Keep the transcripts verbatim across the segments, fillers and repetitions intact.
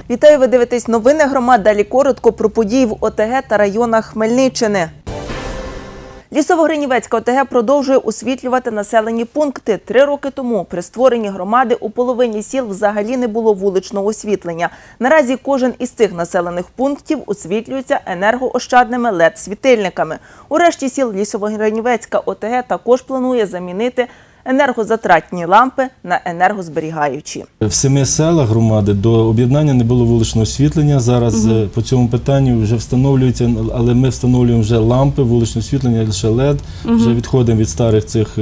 Вітаю, ви дивитесь новини громад. Далі коротко про події в ОТГ та районах Хмельниччини. Лісово-Гринівецька ОТГ продовжує освітлювати населені пункти. Три роки тому при створенні громади у половині сіл взагалі не було вуличного освітлення. Наразі кожен із цих населених пунктів освітлюється енергоощадними лед світильниками. У решті сіл Лісово-Гринівецька ОТГ також планує замінити енергозатратні лампи на енергозберігаючі. В семи селах громади до об'єднання не було вуличного освітлення. Зараз угу. по цьому питанню вже встановлюється, але ми встановлюємо вже лампи, вуличне освітлення, лише лед. Угу. Вже відходимо від старих цих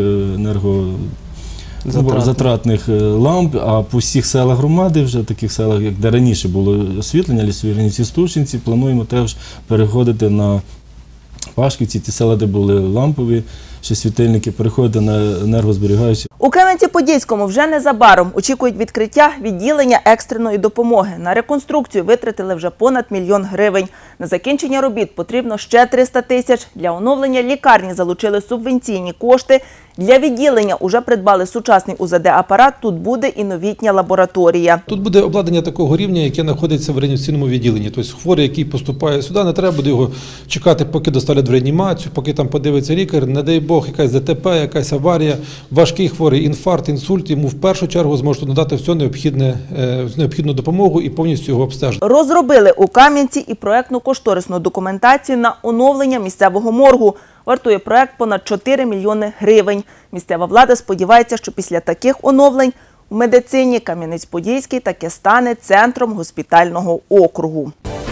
енергозатратних ламп, а по всіх селах громади, вже таких селах, як де раніше було освітлення, Лісові, Стушинці, плануємо теж переходити на Пашківці, ті села, де були лампові, ще світильники, переходити на енергозберігаючі. У Кам'янці-Подільському вже незабаром очікують відкриття відділення екстреної допомоги. На реконструкцію витратили вже понад мільйон гривень. На закінчення робіт потрібно ще триста тисяч. Для оновлення лікарні залучили субвенційні кошти. Для відділення вже придбали сучасний У З Д-апарат, тут буде і новітня лабораторія. Тут буде обладнання такого рівня, яке знаходиться в реанімаційному відділенні. Тобто хворий, який поступає сюди, не треба буде його чекати, поки доставлять в реанімацію, поки там подивиться лікар. Не дай Бог, якась Д Т П, якась аварія, важкий хворий, інфаркт, інсульт, йому в першу чергу зможуть надати всю необхідне, необхідну допомогу і повністю його обстежити. Розробили у Кам'янці і проєктно-кошторисну документацію на оновлення місцевого моргу. Вартує проєкт понад чотири мільйони гривень. Місцева влада сподівається, що після таких оновлень в медицині Кам'янець-Подільський таки стане центром госпітального округу.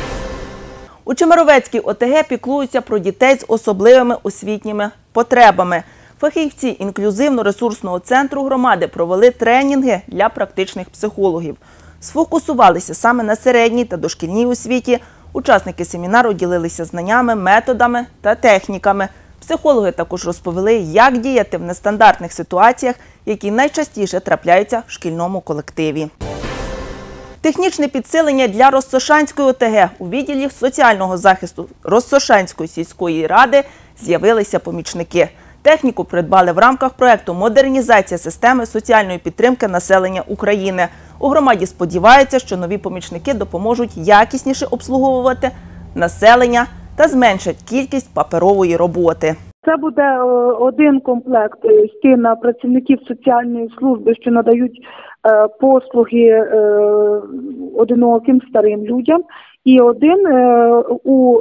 У Чемеровецькій ОТГ піклуються про дітей з особливими освітніми потребами. Фахівці інклюзивно-ресурсного центру громади провели тренінги для практичних психологів. Сфокусувалися саме на середній та дошкільній освіті. Учасники семінару ділилися знаннями, методами та техніками. Психологи також розповіли, як діяти в нестандартних ситуаціях, які найчастіше трапляються в шкільному колективі. Технічне підсилення для Розсошанської ОТГ. У відділі соціального захисту Розсошанської сільської ради з'явилися помічники. Техніку придбали в рамках проєкту «Модернізація системи соціальної підтримки населення України». У громаді сподіваються, що нові помічники допоможуть якісніше обслуговувати населення та зменшать кількість паперової роботи. Це буде один комплект йти на працівників соціальної служби, що надають послуги одиноким старим людям, і один у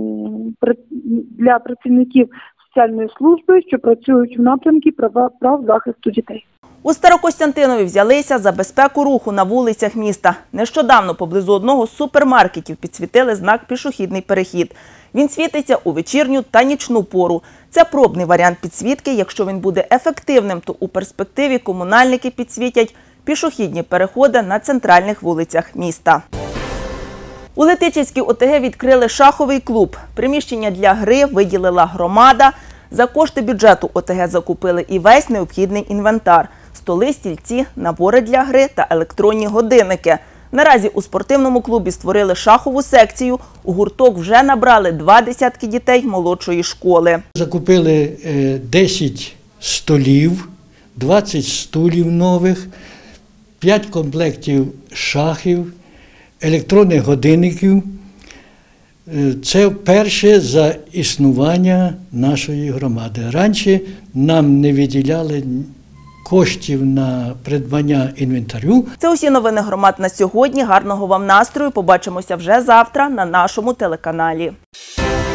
для працівників соціальної служби, що працюють в напрямку права прав захисту дітей. У Старокостянтинові взялися за безпеку руху на вулицях міста. Нещодавно поблизу одного з супермаркетів підсвітили знак «Пішохідний перехід». Він світиться у вечірню та нічну пору. Це пробний варіант підсвітки. Якщо він буде ефективним, то у перспективі комунальники підсвітять пішохідні переходи на центральних вулицях міста. У Летичівській ОТГ відкрили шаховий клуб. Приміщення для гри виділила громада. За кошти бюджету ОТГ закупили і весь необхідний інвентар – столи, стільці, набори для гри та електронні годинники. Наразі у спортивному клубі створили шахову секцію. У гурток вже набрали два десятки дітей молодшої школи. Закупили десять столів, двадцять стулів нових, п'ять комплектів шахів, електронних годинників. Це вперше за існування нашої громади. Раніше нам не виділяли коштів на придбання інвентарю. Це усі новини громад на сьогодні. Гарного вам настрою. Побачимося вже завтра на нашому телеканалі.